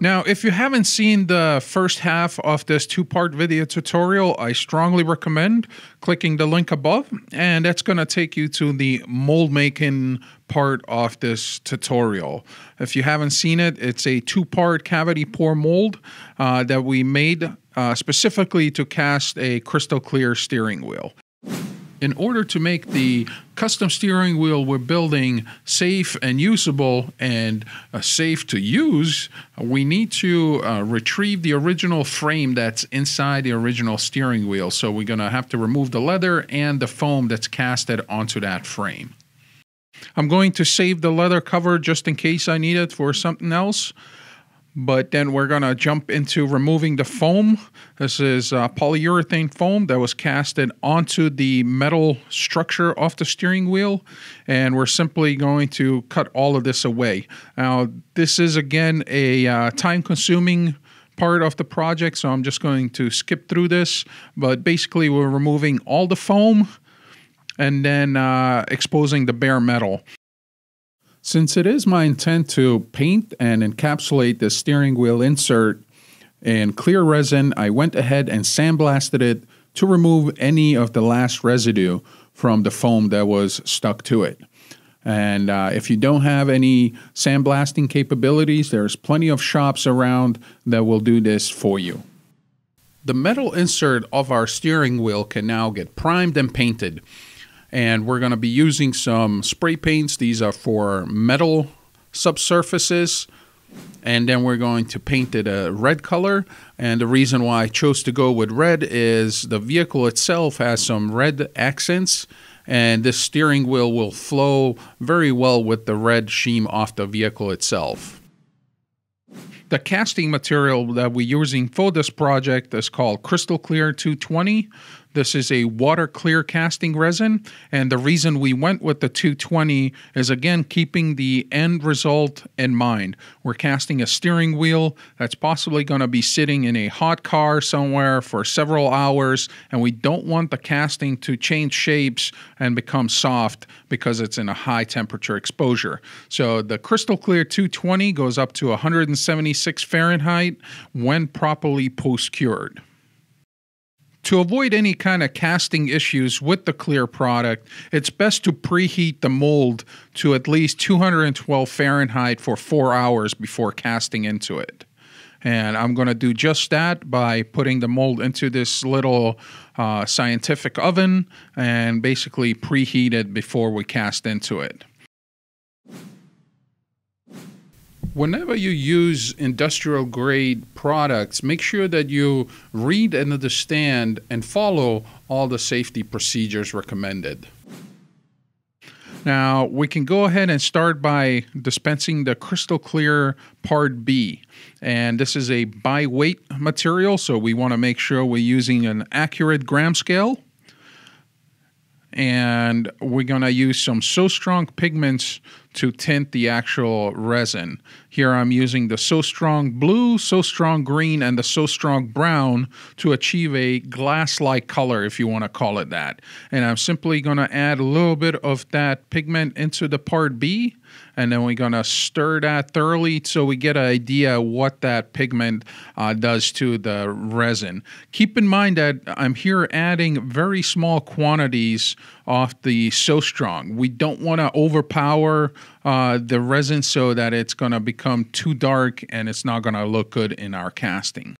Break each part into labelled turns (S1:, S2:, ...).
S1: Now, if you haven't seen the first half of this two-part video tutorial, I strongly recommend clicking the link above, and that's going to take you to the mold making part of this tutorial. If you haven't seen it, it's a two-part cavity pour mold that we made specifically to cast a crystal clear steering wheel. In order to make the custom steering wheel we're building safe and usable and safe to use, we need to retrieve the original frame that's inside the original steering wheel. So we're going to have to remove the leather and the foam that's casted onto that frame. I'm going to save the leather cover just in case I need it for something else. But then we're going to jump into removing the foam. This is polyurethane foam that was casted onto the metal structure of the steering wheel. And we're simply going to cut all of this away. Now, this is, again, a time-consuming part of the project, so I'm just going to skip through this. But basically, we're removing all the foam and then exposing the bare metal. Since it is my intent to paint and encapsulate the steering wheel insert in clear resin, I went ahead and sandblasted it to remove any of the last residue from the foam that was stuck to it. And if you don't have any sandblasting capabilities, there's plenty of shops around that will do this for you. The metal insert of our steering wheel can now get primed and painted. And we're going to be using some spray paints. These are for metal subsurfaces. And then we're going to paint it a red color. And the reason why I chose to go with red is the vehicle itself has some red accents. And this steering wheel will flow very well with the red sheen off the vehicle itself. The casting material that we're using for this project is called Crystal Clear 220. This is a water clear casting resin, and the reason we went with the 220 is, again, keeping the end result in mind. We're casting a steering wheel that's possibly going to be sitting in a hot car somewhere for several hours, and we don't want the casting to change shapes and become soft because it's in a high temperature exposure. So the Crystal Clear 220 goes up to 176 Fahrenheit when properly post-cured. To avoid any kind of casting issues with the clear product, it's best to preheat the mold to at least 212 Fahrenheit for 4 hours before casting into it. And I'm going to do just that by putting the mold into this little scientific oven and basically preheat it before we cast into it. Whenever you use industrial grade products, make sure that you read and understand and follow all the safety procedures recommended. Now, we can go ahead and start by dispensing the Crystal Clear Part B. And this is a by weight material, so we want to make sure we're using an accurate gram scale. And we're going to use some So Strong pigments to tint the actual resin. Here I'm using the So Strong blue, So Strong green, and the So Strong brown to achieve a glass-like color, if you want to call it that. And I'm simply going to add a little bit of that pigment into the Part B, and then we're going to stir that thoroughly so we get an idea what that pigment does to the resin. Keep in mind that I'm here adding very small quantities of the So Strong. We don't want to overpower the resin so that it's going to become too dark and it's not going to look good in our casting.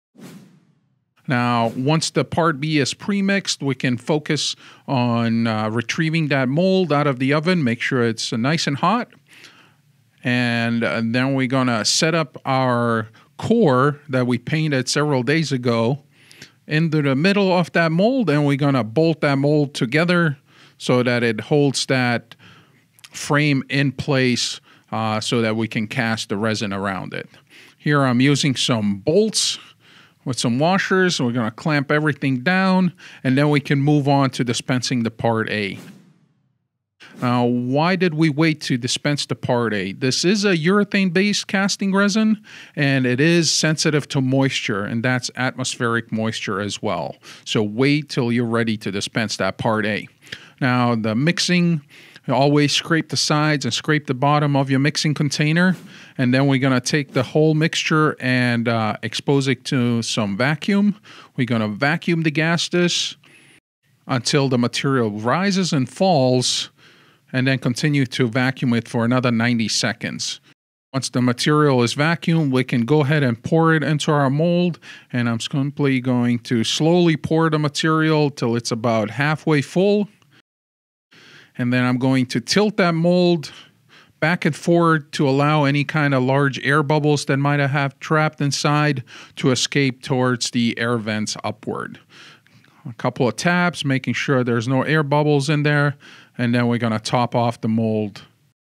S1: Now, once the Part B is pre-mixed, we can focus on retrieving that mold out of the oven. Make sure it's nice and hot. And then we're going to set up our core that we painted several days ago into the middle of that mold, and we're going to bolt that mold together so that it holds that frame in place so that we can cast the resin around it. Here I'm using some bolts with some washers. We're going to clamp everything down, and then we can move on to dispensing the Part A. Now, why did we wait to dispense the Part A? This is a urethane-based casting resin, and it is sensitive to moisture, and that's atmospheric moisture as well. So wait till you're ready to dispense that Part A. Now, the mixing You always scrape the sides and scrape the bottom of your mixing container. And then we're going to take the whole mixture and expose it to some vacuum. We're going to vacuum degas this until the material rises and falls, and then continue to vacuum it for another 90 seconds. Once the material is vacuumed, we can go ahead and pour it into our mold, and I'm simply going to slowly pour the material till it's about halfway full. And then I'm going to tilt that mold back and forward to allow any kind of large air bubbles that might have trapped inside to escape towards the air vents upward. A couple of taps, making sure there's no air bubbles in there, and then we're going to top off the mold.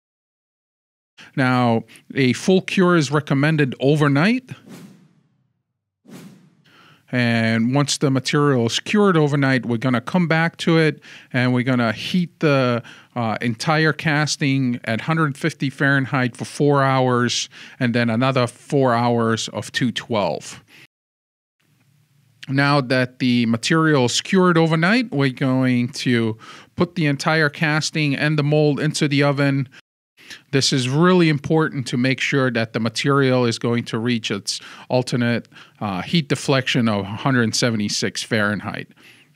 S1: Now, a full cure is recommended overnight. And once the material is cured overnight, we're going to come back to it, and we're going to heat the entire casting at 150 Fahrenheit for 4 hours, and then another 4 hours of 212. Now that the material is cured overnight, we're going to put the entire casting and the mold into the oven. This is really important to make sure that the material is going to reach its ultimate heat deflection of 176 Fahrenheit.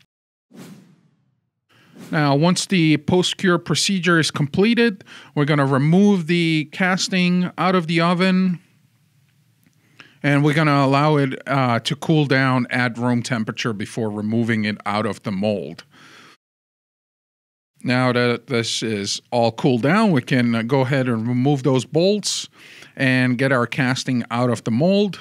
S1: Now, once the post-cure procedure is completed, we're going to remove the casting out of the oven, and we're going to allow it to cool down at room temperature before removing it out of the mold. Now that this is all cooled down, we can go ahead and remove those bolts and get our casting out of the mold.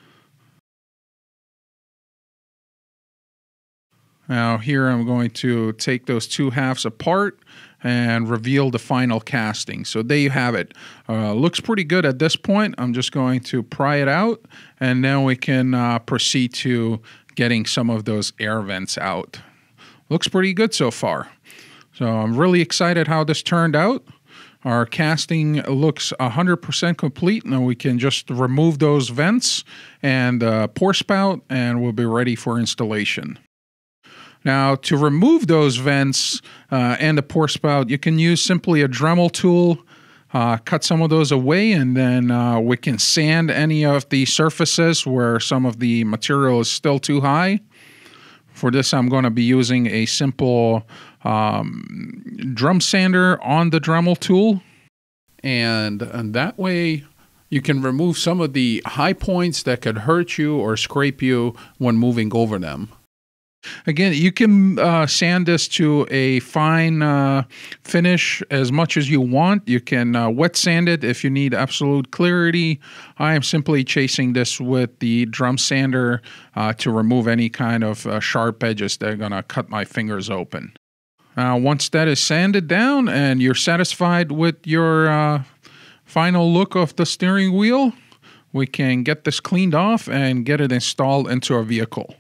S1: Now here I'm going to take those two halves apart and reveal the final casting. So there you have it. Looks pretty good at this point. I'm just going to pry it out, and then we can proceed to getting some of those air vents out. Looks pretty good so far. So I'm really excited how this turned out. Our casting looks 100% complete. Now we can just remove those vents and pour spout, and we'll be ready for installation. Now, to remove those vents and the pour spout, you can use simply a Dremel tool, cut some of those away, and then we can sand any of the surfaces where some of the material is still too high. For this, I'm going to be using a simple drum sander on the Dremel tool. And that way, you can remove some of the high points that could hurt you or scrape you when moving over them. Again, you can sand this to a fine finish as much as you want. You can wet sand it if you need absolute clarity. I am simply chasing this with the drum sander to remove any kind of sharp edges that are going to cut my fingers open. Now, once that is sanded down and you're satisfied with your final look of the steering wheel, we can get this cleaned off and get it installed into our vehicle.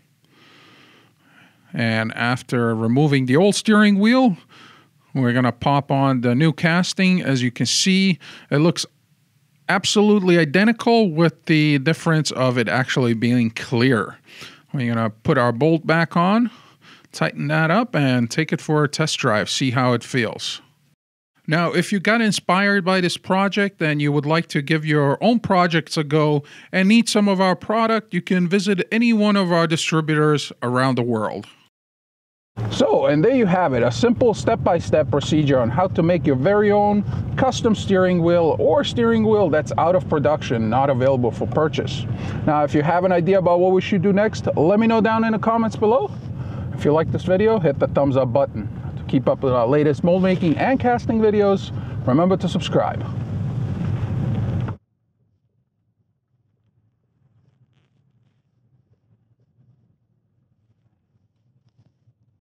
S1: And after removing the old steering wheel, we're going to pop on the new casting. As you can see, it looks absolutely identical, with the difference of it actually being clear. We're going to put our bolt back on, tighten that up, and take it for a test drive, see how it feels. Now, if you got inspired by this project and you would like to give your own projects a go and need some of our product, you can visit any one of our distributors around the world. So, and there you have it, a simple step-by-step procedure on how to make your very own custom steering wheel, or steering wheel that's out of production, not available for purchase. Now, if you have an idea about what we should do next, let me know down in the comments below. If you like this video, hit the thumbs up button. To keep up with our latest mold making and casting videos, remember to subscribe.